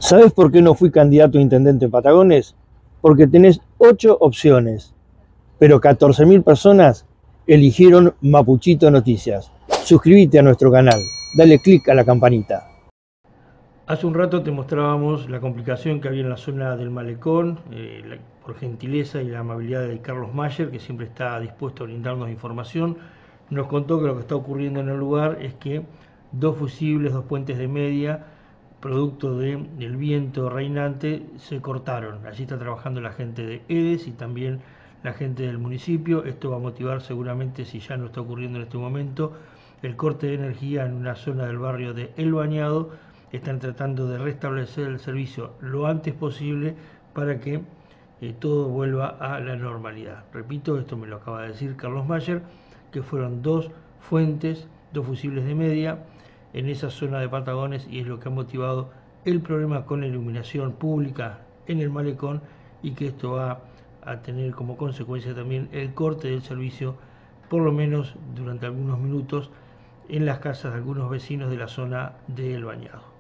¿Sabes por qué no fui candidato a intendente en Patagones? Porque tenés 8 opciones, pero 14.000 personas eligieron Mapuchito Noticias. Suscríbete a nuestro canal, dale click a la campanita. Hace un rato te mostrábamos la complicación que había en la zona del Malecón, por gentileza y la amabilidad de Carlos Mayer, que siempre está dispuesto a brindarnos información. Nos contó que lo que está ocurriendo en el lugar es que dos fusibles, dos puentes de media, producto del viento reinante, se cortaron. Allí está trabajando la gente de EDES y también la gente del municipio. Esto va a motivar seguramente, si ya no está ocurriendo en este momento, el corte de energía en una zona del barrio de El Bañado. Están tratando de restablecer el servicio lo antes posible para que todo vuelva a la normalidad. Repito, esto me lo acaba de decir Carlos Mayer, que fueron dos fuentes, dos fusibles de media en esa zona de Patagones, y es lo que ha motivado el problema con la iluminación pública en el malecón, y que esto va a tener como consecuencia también el corte del servicio, por lo menos durante algunos minutos, en las casas de algunos vecinos de la zona de El Bañado.